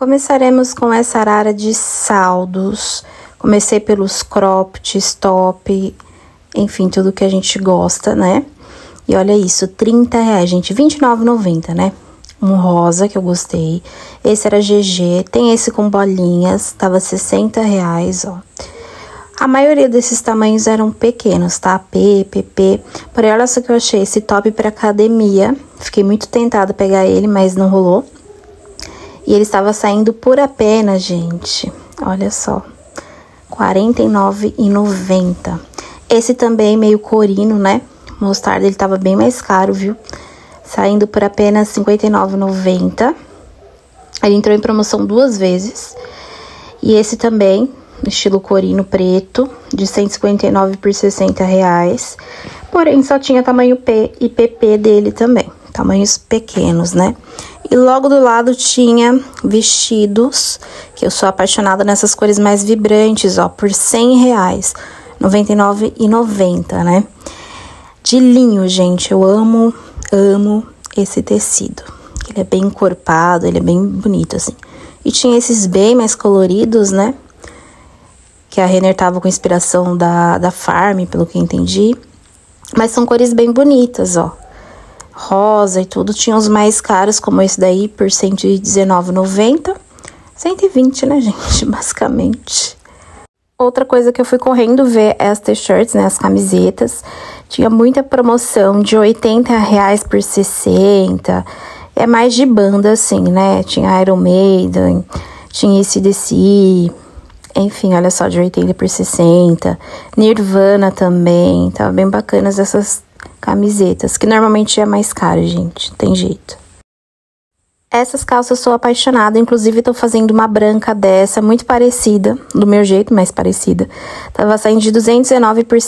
Começaremos com essa arara de saldos. Comecei pelos cropped, top, enfim, tudo que a gente gosta, né? E olha isso, R$30, gente, R$29,90, né? Um rosa que eu gostei. Esse era GG, tem esse com bolinhas, tava R$60, ó. A maioria desses tamanhos eram pequenos, tá? P, PP. Porém, olha só que eu achei esse top pra academia. Fiquei muito tentada a pegar ele, mas não rolou. E ele estava saindo por apenas, gente, olha só, R$49,90. Esse também meio corino, né? Mostarda, ele tava bem mais caro, viu? Saindo por apenas R$59,90. Ele entrou em promoção 2 vezes. E esse também, estilo corino preto, de 159 por R$60. Porém, só tinha tamanho P e PP dele também. Tamanhos pequenos, né? E logo do lado tinha vestidos, que eu sou apaixonada nessas cores mais vibrantes, ó, por R$100, R$99,90, né? De linho, gente, eu amo esse tecido. Ele é bem encorpado, ele é bem bonito, assim. E tinha esses bem mais coloridos, né? Que a Renner tava com inspiração da Farm, pelo que eu entendi. Mas são cores bem bonitas, ó. Rosa e tudo. Tinha os mais caros, como esse daí, por R$119,90. 120, né, gente? Basicamente. Outra coisa que eu fui correndo ver é as t-shirts, né? As camisetas. Tinha muita promoção de R$80 por 60. É mais de banda, assim, né? Tinha Iron Maiden, tinha AC/DC. Enfim, olha só, de 80 por 60. Nirvana também. Tava bem bacanas essas camisetas, que normalmente é mais caro, gente. Não tem jeito. Essas calças eu sou apaixonada. Inclusive, tô fazendo uma branca dessa, muito parecida. Do meu jeito, mais parecida. Tava saindo de R$219 por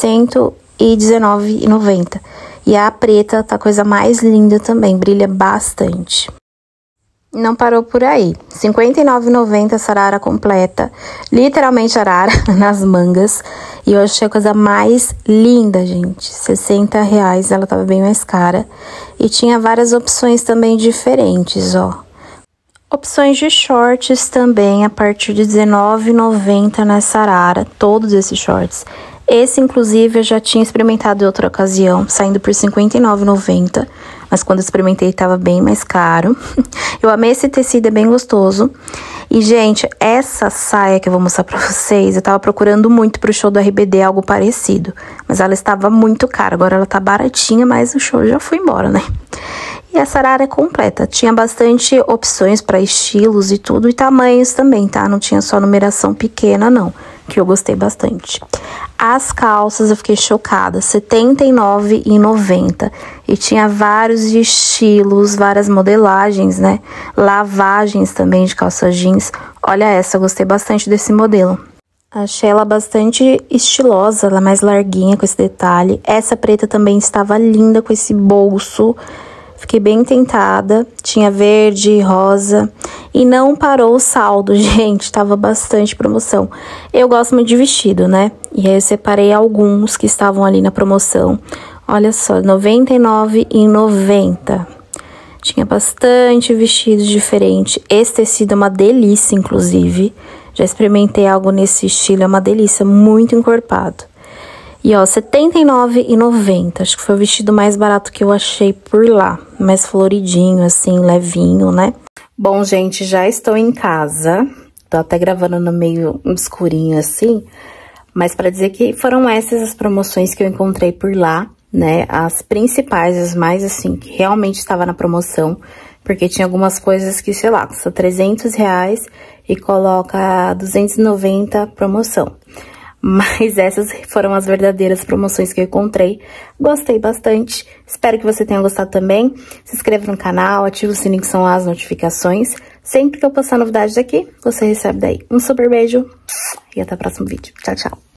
R$119,90. E a preta tá a coisa mais linda também. Brilha bastante. Não parou por aí. R$59,90 essa arara completa. Literalmente arara nas mangas. E eu achei a coisa mais linda, gente. R$60. Ela tava bem mais cara. E tinha várias opções também diferentes, ó. Opções de shorts também a partir de R$19,90 nessa arara. Todos esses shorts. Esse, inclusive, eu já tinha experimentado em outra ocasião, saindo por R$59,90. Mas quando eu experimentei, tava bem mais caro. Eu amei esse tecido, é bem gostoso. E, gente, essa saia que eu vou mostrar pra vocês, eu tava procurando muito pro show do RBD, algo parecido. Mas ela estava muito cara, agora ela tá baratinha, mas o show já foi embora, né? E essa arara é completa. Tinha bastante opções pra estilos e tudo, e tamanhos também, tá? Não tinha só numeração pequena, não. Que eu gostei bastante. As calças eu fiquei chocada, R$79,90. E tinha vários estilos, várias modelagens, né? Lavagens também de calça jeans. Olha essa, eu gostei bastante desse modelo. Achei ela bastante estilosa, ela é mais larguinha com esse detalhe. Essa preta também estava linda com esse bolso. Fiquei bem tentada, tinha verde, rosa, e não parou o saldo, gente, tava bastante promoção. Eu gosto muito de vestido, né? E aí eu separei alguns que estavam ali na promoção. Olha só, R$99,90. Tinha bastante vestidos diferentes. Esse tecido é uma delícia, inclusive. Já experimentei algo nesse estilo, é uma delícia, muito encorpado. E, ó, R$79,90. Acho que foi o vestido mais barato que eu achei por lá. Mais floridinho, assim, levinho, né? Bom, gente, já estou em casa. Tô até gravando no meio escurinho, assim. Mas pra dizer que foram essas as promoções que eu encontrei por lá, né? As principais, as mais, assim, que realmente estava na promoção. Porque tinha algumas coisas que, sei lá, custa R$300 e coloca 290 promoção. Mas essas foram as verdadeiras promoções que eu encontrei. Gostei bastante. Espero que você tenha gostado também. Se inscreva no canal, ative o sininho que são as notificações. Sempre que eu postar novidades aqui, você recebe daí. Um super beijo e até o próximo vídeo. Tchau, tchau.